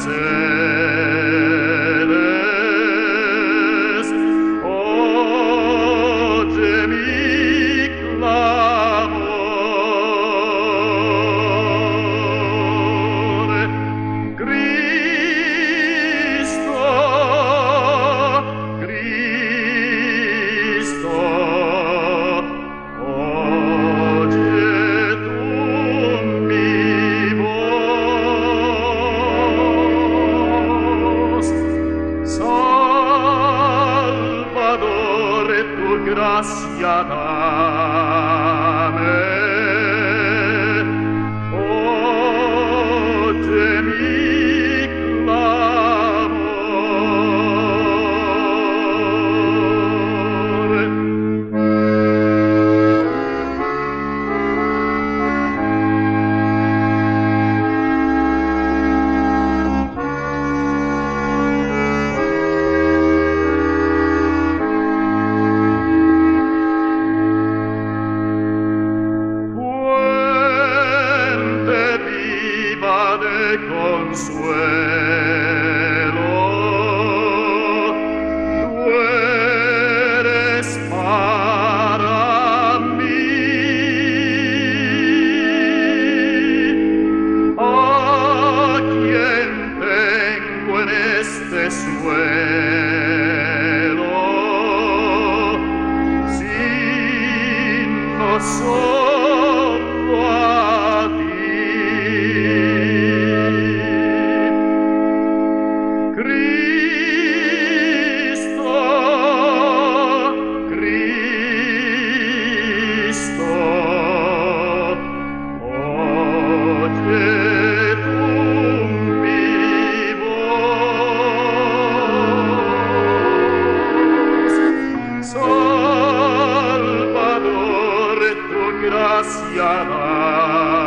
mercedes, oye mi clamor. Cristo, Cristo, oye tú mi voz. Salvador, tu gracia dame. Oye mi de consuelo, tú eres para mí. ¿A quien tengo en este suelo? Sino solo a ti. Cristo, Cristo, oye tú mi voz. Salvador, tu gracia da.